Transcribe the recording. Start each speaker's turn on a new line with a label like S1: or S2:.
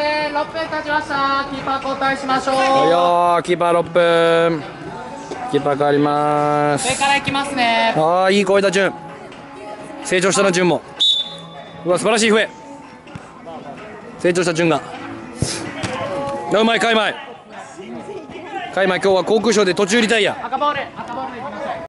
S1: せん、6分経ちました。キーパー交代しましょう。
S2: はいよー、キーパー6分。キーパー変わります。
S1: 上から行きますね。
S2: ああ、いい声だ、順。成長したな、順も。うわ、素晴らしい笛。成長した順が。うまい、海米。海米、今日は航空ショーで途中リタイア。
S1: 赤ボール、赤ボールで行きます。